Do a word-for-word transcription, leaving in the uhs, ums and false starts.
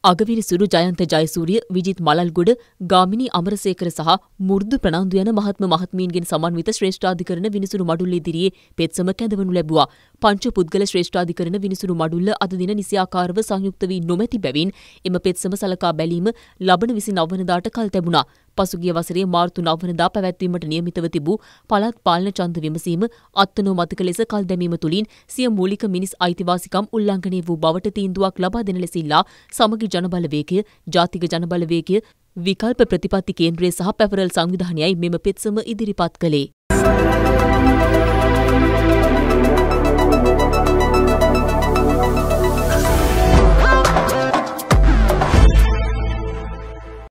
අගවිනිසුරු ජයන්ත ජයසූරිය, විජිත් මලල්ගොඩ, ගාමිණී අමරසේකර සහ මුර්දු ප්‍රනාන්දු යන මහත්ම මහත්මීන්ගෙන් සමන්විත ශ්‍රේෂ්ඨාධිකරණ විනිසුරු මඩුල්ල ඉදිරියේ පෙත්සම කැඳවනු ලැබුවා. පංච පුද්ගල ශ්‍රේෂ්ඨාධිකරණ විනිසුරු මඩුල්ල අද දින නිසියාකාරව සංයුක්ත වී නොමැති බැවින් එම පෙත්සම සලකා බැලීම ලබන විසිනව වනදාට කල් තැබුණා. පසුගිය වසරේ මාර්තු නව වනදා පැවැත්වීමට නියමිතව තිබූ පළාත් පාලන ඡන්ද විමසීම අත්නෝමතික ලෙස කල් දැමීම තුළින් සිය මූලික මිනිස් අයිතිවාසිකම් උල්ලංඝනය වූ බවට තීන්දුවක් ලබා දෙන ලෙස ඉල්ලා සමගි ජනබලවේගය, ජාතික ජනබලවේගය, විකල්ප ප්‍රතිපත්ති කේන්ද්‍රය සහ පැවරල් සංවිධානයයි මෙම පෙත්සම ඉදිරිපත් කළේ.